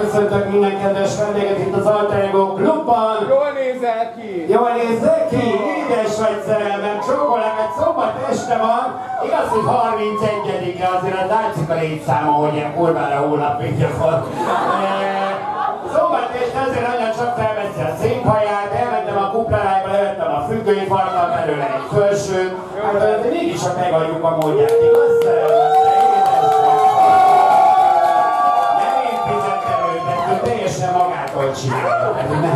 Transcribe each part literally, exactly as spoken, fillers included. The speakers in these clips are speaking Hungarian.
köszöntök minden kedves vendéget itt az Alter Ego Klubban. Jól nézel ki! Jól nézel ki? Édes vagy szerelmem, csókolám, egy szombat este van. Igaz, hogy harmincegyedike, azért az látszik a létszáma, hogy ilyen kurvára hónap végig van. Szombat este azért anya csak felveszi a széphaját, elmentem a kuplarájba, levettem a függői farkal belőle egy fölsőt. Hát de mégis csak megadjuk a módját, igaz szerelmem? Teljesen magától csinálja.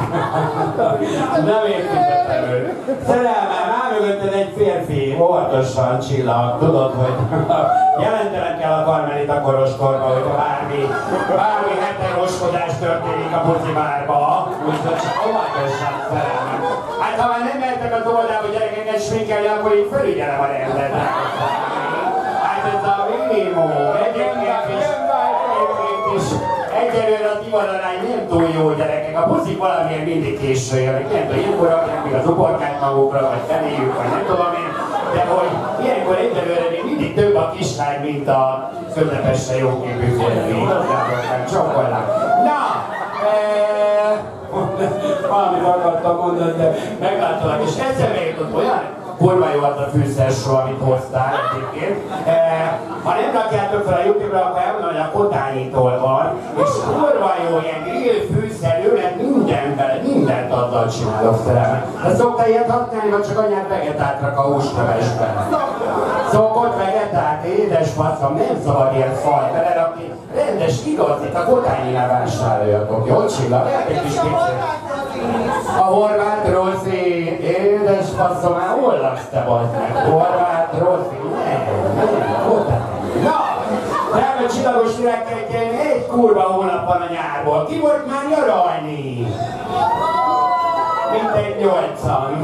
Nem értettem őt. Szerelmem, áll mögötted egy férfi, óvatosan Csillag. Tudod, hogy jelentenem kell a Karmelita korostorba, hogyha bármi, bármi heteroskodás történik a bucibárba. Úgyhogy csak óvatosan, szerelmem. Hát ha már nem mertek az oldalba gyerekeket sminkelni, akkor így felügyelem a rendet. Hát ez a minimum. Egyébként is. is. Egyelőre a divararány nem túl jó, gyerekek. A buzik valamiért mindig késő jönnek. Nem tudom, ilyenkor rakják még az uborkát magukra, vagy feléjük, vagy nem tudom én. De hogy ilyenkor egyelőre még mindig több a kislány, mint a közepesen jóképű férfi. Igazán csokkolám. Na! Eee... Valamit akartam mondani, de megláttalak, és eszembe jutott olyan kurva jó az a fűszersó, amit hoztál egyébként. E, ha nem rakjátok fel a YouTube-ra, akkor elmondom, hogy a Kotányitól van, és kurva jó, ilyen grill fűszerőlet mindenben, mindent azzal csinálok, szerelmem. De szoktál ilyet használni, vagy csak anyád vegetát rak a húslevesben? Szokott vegetát, édes faszom, nem szabad ilyen fal belerakni. Rendes, igazit, a Kotányinál vásároljatok, jó Csilla? Lehet egy kis kicsit. A horvát Rozi, édes faszom, már hol laksz te bazd meg? Horvát Rozi, nem, nem, Kotány. Na, drága csillagos világkerékén egy kurva hónap van a nyárból. Ki volt már nyaralni? Mintegy nyolcan.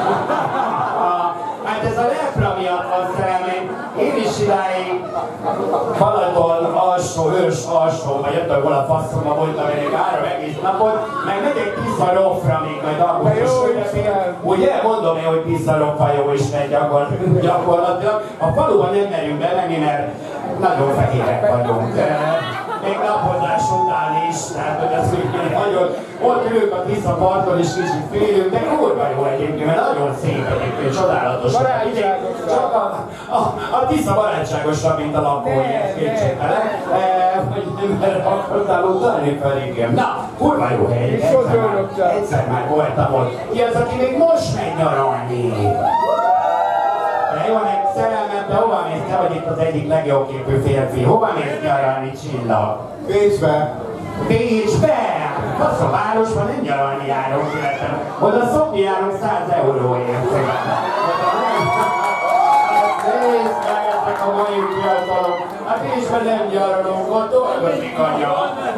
Hát ez a lepra miatt van, szerelmém. Én is idáig Balaton alsó, ős alsó, vagy jöttök volna faszomba voltam elég három egész napot, meg megyek Tiszarofra még majd augusztus közepén. Ugye mondom én, hogy Tiszarofra jó is megy gyakorlatilag. A faluban nem merünk bemenni, mert nagyon fehérek vagyunk. Még napozás után is, tehát hogy az úgy nagyon, ott ülünk a Tisza parton és kicsit félünk, de kurva jó egyébként, mert nagyon szép egyébként, csodálatos. Barátságosabb. Csak a, a, a Tisza barátságosabb, mint a lakói, ez kétségtelen. Hogy nem akartál utalni fel, igen. Na, kurva jó hely, egyszer már, egyszer már voltam ott. Ki az, aki még most megy nyaralni? De jó, meg szerelmem, de hova mész? Te vagy itt az egyik legjobb képű férfi. Hova mész nyaralni, Csillag? Bécsbe. Bécsbe? Az a városban nem nyaralni járunk, életem. Oda szokni járunk száz euróért. Nézd meg ezek a mai fiatalok. Hát Bécsben nem nyaralunk, ott dolgozik anya.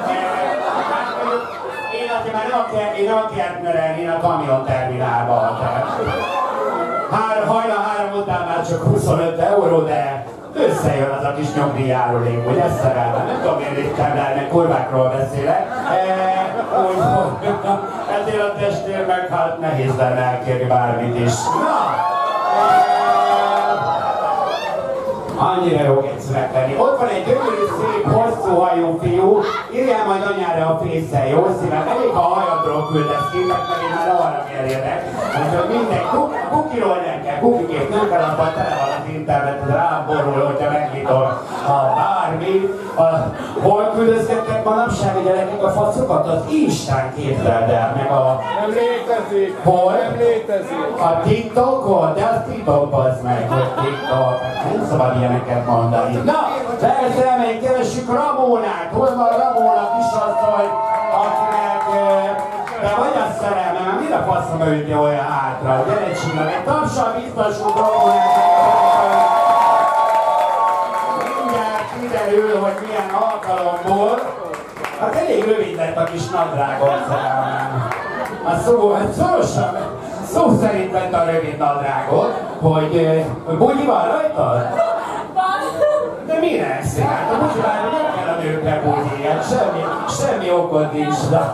Én azért már nem akart, én nem akart merelni, én a kamionterminálban. Hár, hajnal három után már csak huszonöt euró, de összejön az a kis nyomdíjárulék, hogy ezt szerelmem. Nem tudom, miért itt kell, meg kurvákról beszélek. E, Úgyhogy ezért a testvér meg hát nehéz lenne elkérni bármit is. Na! Annyira jó kétszer lenni. Ott van egy gyönyörű, szép, hosszú hajú fiú, írjál majd anyára a fészel, jó szívem? Elég a hajadról küldesz képet, mert én már arra kérjedek. Úgyhogy minden, kukiról nem kell, kukikép nem kell, abban tele van az internetet, rám borul, hogyha megnyitom a bármi. A, hol küldözgettek manapság a gyerekek a faszokat? Az Instán, képzeld el, meg a... Nem létezik! Hol? Nem létezik! A TikTokon? De az TikTok, bazd meg, hogy TikTok. Nem szabad ilyeneket mondani. Na, lehetően keressük Ramónát. Hol van Ramóna kisasszony, akinek... De vagy a szerelme, mert mire faszom őt olyan hátra? Gyere Csillag, egy tapsal biztosunk Ramónát. Mindjárt kiderül, hogy milyen alkalomból. Hát elég rövid lett a kis nadrágot, szerelmem. A szó, szorosan, szó szerint vett a rövid nadrágot, hogy bugyi van rajtad? De mire eszik? Hát a bugyivárra nem kell a nőkre bugyi, hát semmi, semmi okod nincs.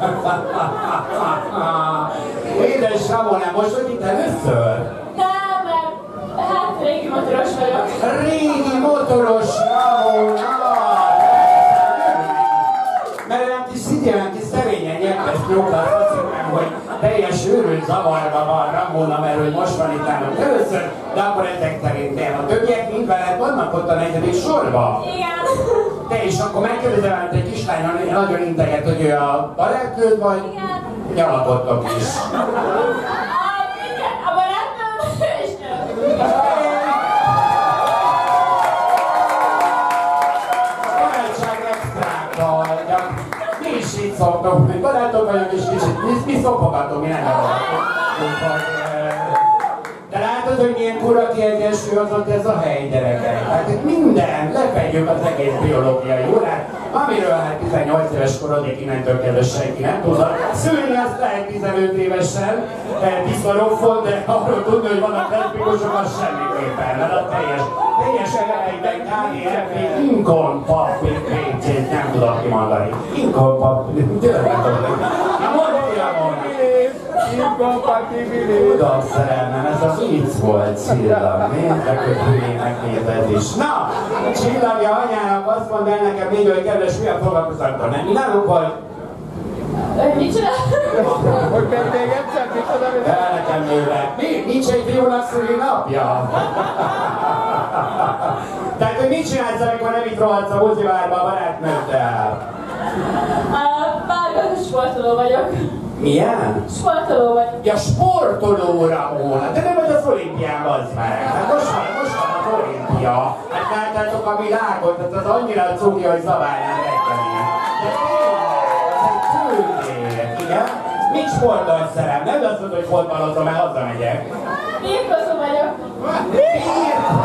Édes Ramona, most vagy itt először? Nem, mert hát régi motoros vagyok. Régi motoros Ramona! Mert olyan kis ilyen kis szerényen nyelves nyugta, azt hiszem, hogy teljes őrült zavarban van Ramona, mert hogy most van itt nálunk először, de akkor ezek szerint nem. A többiek mind veled vannak ott a negyedik sorban? Igen. Te is akkor megkérdezem, hogy egy kislány nagyon integet, hogy ő a barátnőd vagy? Igen. Nyalapodtok is. A barátnőm és nő. Barátság extrákkal, mi is így szoktunk, hogy barátok vagyunk és kicsit, mi, mi szopogatunk, mi nem vagyunk. De látod, hogy milyen kurva kiegyensúlyozott ez a hely, gyerekek? Hát itt minden, lefedjük az egész biológiai órát, amiről hát tizennyolc éves korodig innentől kezdve senki nem tudhat. Szülni azt lehet tizenöt évesen, diszorofon, de arról tudni, hogy vannak leszbikusok, az semmiképpen, mert a teljes, teljes elejében ká dé ef pé, incompatibility, nem tudok kimondani. Incompatibility, tényleg tudom. Na mondd, Ramon! Incompatibilis. Tudom, szerelmem, ez a vicc volt, Csillag. Nézzek, hogy hülyének nézed is. Na, Csillagja anyának azt mondd el nekem még, hogy kedves, milyen foglalkozatban, nem? Mi nálunk volt? Mit csinál? Hogy pedig még egyszer, mit tudom, hogy... El nekem nőleg. Mi? Nincs egy fiúnak szülinapja? Tehát, hogy mit csinálsz, amikor nem itt rohadsz a muzivárba a barátnőddel? Válogatott sportoló vagyok. Milyen? Sportoló vagyok. Ja, sportolóra volna, de nem vagy az olimpián, az meg. Hát most van, most van az olimpia. Hát láttátok a világot, hát az annyira cuki, hogy zabálnál reggeli. De tényleg, ez egy tőlnél, igen? Mit sportolsz, szerem? Nem azt mondod, hogy fotbalozom, mert hazamegyek. Birkozó vagyok. Birkozó!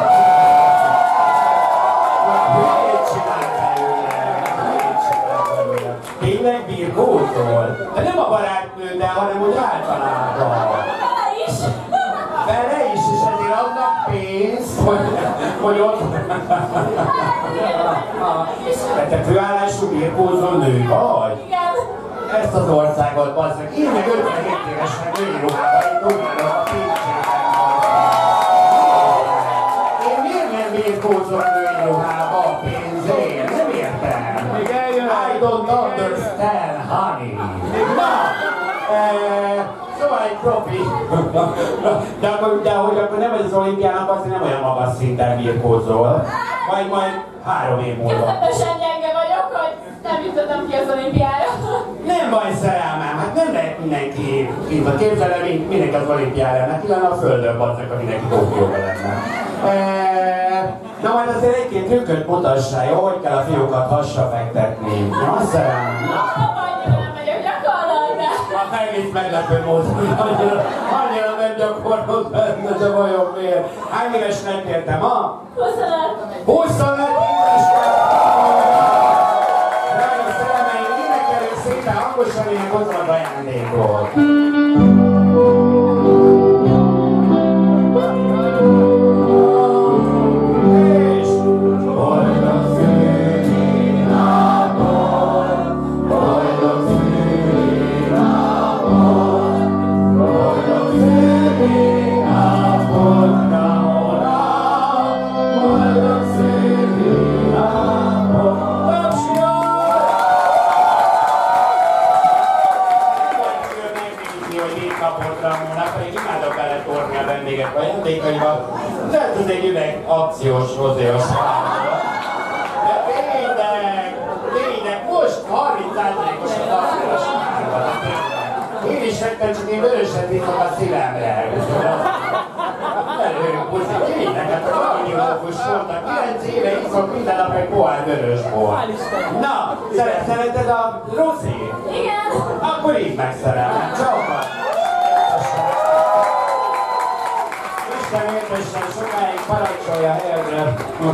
Mit csinál belőle? Mit csinál belőle? Tényleg birkózol? De nem a barátnőddel, hanem úgy általában. Vele is. Vele is, és ezért adnak pénzt, hogy, hogy ott... De te főállású birkózó nő vagy? Igen. Ezt az országot, basszak. Én meg ötvenhét évesen női ruhában, én tudnálok a pénzében. Én miért nem birkózom női ruhába a pénzért? Nem értem. Még eljön. I don't understand, honey. Na, eh, szóval egy profi. De, akkor, de hogy akkor nem vagy az olimpiának, azért nem olyan magas szinten birkózol. Majd majd három év múlva. Közepesen gyenge vagyok, hogy nem jutottam ki az olimpiára. Nem baj, szerelmem, hát nem lehet mindenki kint a képzelem, mindenki az olimpiára, neki lenne a földön, bazzak, ha mindenki Tokióban lenne. Eh, na majd azért egy-két trükköt mutassál, jó, hogy kell a fiúkat hasra fektetni. Ja, szerelmem. Apa, annyira nem vagyok gyakorlott, de... A megint meglepő módon, annyira, annyira nem gyakorlott benne, de vajon miért? Hány éves lettél, ma? huszonöt. huszonöt éves Drága szerelmeim, énekelünk szépen hangosan, én hozom az ajándékot. És boldog szülinapot, boldog szülinapot, boldog szülinapot, Ramona, boldog szülinapot. Tapsolj! Hogy így kapott Ramona, pedig imádok bele torni a vendéget ajándékaival. Tehát ez egy üveg akciós, rozéos szállal. De tényleg, tényleg, most harminc százalékos a tartás márban. Én is vettem, csak én vöröset viszok a szívemre. Előbb, puszi, tényleg, hát a valamiófus voltak. kilenc éve iszok minden nap egy pohár vörös bor. Na, szeret, szereted a Rozi? Igen. Akkor így megszerelem. Csókat! Isten értesen sokáig parancsolja helyedre.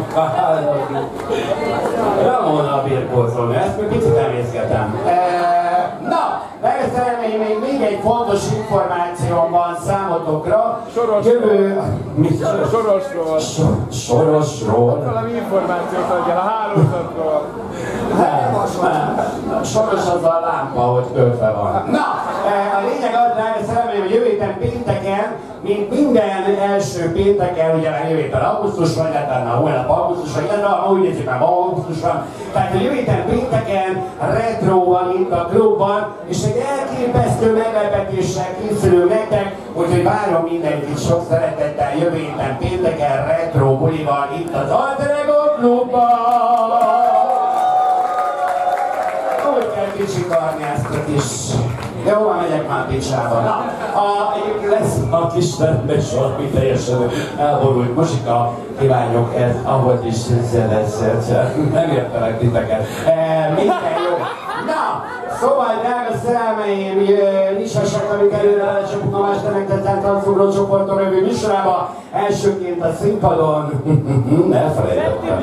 Ramona birkózolni, ezt még picit emészgetem. Na, megszerelmeim, még, még egy fontos információm van számotokra. Sorosról. Jövő... Mit? Sorosról. So- Sorosról? Valami információt adjál a hálózatról. Nem, nem. Soros az a lámpa, hogy töltve van. Na, a lényeg az, drága szerelmeim, hogy jövő héten pénteken, mint minden első pénteken, ugye jövő héten augusztus van, illetve a holnap augusztus van, illetve ha úgy nézzük, már augusztus van. Tehát a jövő héten pénteken retro van itt a klubban, és egy elképesztő meglepetéssel készülünk nektek, úgyhogy várom mindenkit sok szeretettel jövő héten pénteken retro buli van itt az Alter Ego klubban. Hogy kell kicsikarni ezt a kis... De hova megyek már picsába? Na, a, lesz a kis termes valami teljesen elborult muzsika. Kívánjuk ez, ahogy is szedesszel, nem értelek titeket. E, minden jó. Na, szóval drága szerelmeim, nyissasak, amik előre lecsapunk a Mesternek Tanszugró csoporton övő műsorába. Elsőként a színpadon... Elfelejtettem.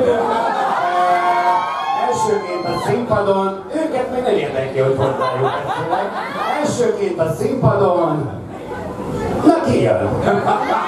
Elsőként a színpadon, őket még nem érdekli, hogy hozzájuk beszélek. Elsőként a színpadon, na ki jön?